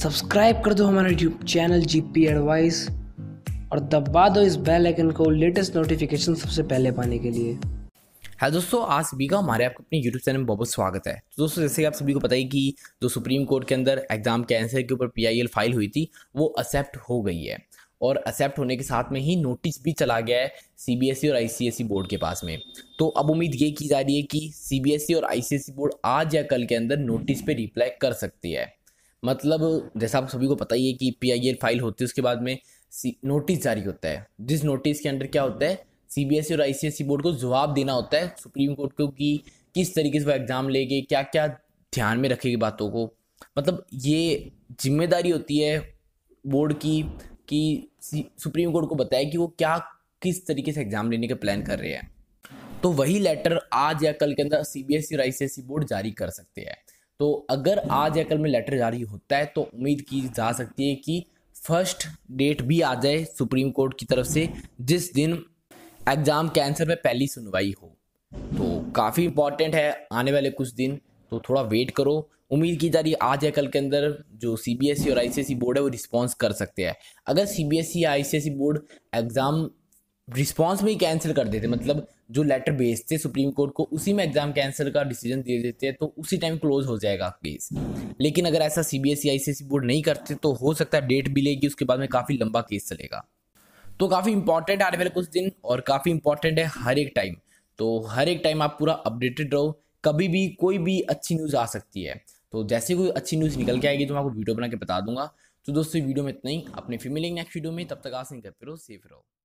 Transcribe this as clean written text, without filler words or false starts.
Subscribe कर दो हमारा यूट्यूब चैनल जीपी एडवाइस और दबा दो इस बेल आइकन को लेटेस्ट नोटिफिकेशन सबसे पहले पाने के लिए। हेलो दोस्तों, आज सभी का हमारे आपके अपने यूट्यूब चैनल में बहुत बहुत स्वागत है। तो दोस्तों, जैसे कि आप सभी को पता है कि जो सुप्रीम कोर्ट के अंदर एग्जाम कैंसल के ऊपर पीआईएल फाइल हुई थी वो एक्सेप्ट हो गई है और एक्सेप्ट होने के साथ में ही नोटिस भी चला गया है सीबीएसई और आईसीएसई बोर्ड के पास में। तो अब उम्मीद ये की जा रही है कि सीबीएसई और आईसीएसई बोर्ड आज या कल के अंदर नोटिस पे रिप्लाई कर सकती है। मतलब जैसा आप सभी को पता ही है कि पीआईएल फाइल होती है, उसके बाद में नोटिस जारी होता है, जिस नोटिस के अंदर क्या होता है, सीबीएसई और आईसीएसई बोर्ड को जवाब देना होता है सुप्रीम कोर्ट को कि किस तरीके से वो एग्जाम लेंगे, क्या क्या ध्यान में रखेगी बातों को। मतलब ये जिम्मेदारी होती है बोर्ड की कि सुप्रीम कोर्ट को बताए कि वो क्या किस तरीके से एग्जाम लेने का प्लान कर रहे हैं। तो वही लेटर आज या कल के अंदर सीबीएसई और आईसीएसई बोर्ड जारी कर सकते हैं। तो अगर आज या कल में लेटर जारी होता है तो उम्मीद की जा सकती है कि फर्स्ट डेट भी आ जाए सुप्रीम कोर्ट की तरफ से, जिस दिन एग्जाम कैंसल पे पहली सुनवाई हो। तो काफ़ी इंपॉर्टेंट है आने वाले कुछ दिन, तो थोड़ा वेट करो। उम्मीद की जा रही है आज या कल के अंदर जो सीबीएसई और आईसीएसई बोर्ड है वो रिस्पॉन्स कर सकते हैं। अगर सीबीएसई या आईसीएसई बोर्ड एग्जाम रिस्पॉन्स में ही कैंसिल कर देते, मतलब जो लेटर भेजते सुप्रीम कोर्ट को उसी में एग्जाम कैंसिल का डिसीजन दे देते हैं, तो उसी टाइम क्लोज हो जाएगा केस। लेकिन अगर ऐसा सीबीएसई आईसीएसई बोर्ड नहीं करते तो हो सकता है डेट भी लेगी, उसके बाद में काफ़ी लंबा केस चलेगा। तो काफ़ी इंपॉर्टेंट आने वाले कुछ दिन और काफ़ी इंपॉर्टेंट है हर एक टाइम। तो हर एक टाइम आप पूरा अपडेटेड रहो, कभी भी कोई भी अच्छी न्यूज़ आ सकती है। तो जैसे कोई अच्छी न्यूज़ निकल के आएगी तो मैं आपको वीडियो बना के बता दूंगा। तो दोस्तों वीडियो में इतना ही, अपने फिर मिलेंगे नेक्स्ट वीडियो में, तब तक आसन करते रहो, सेफ रहो।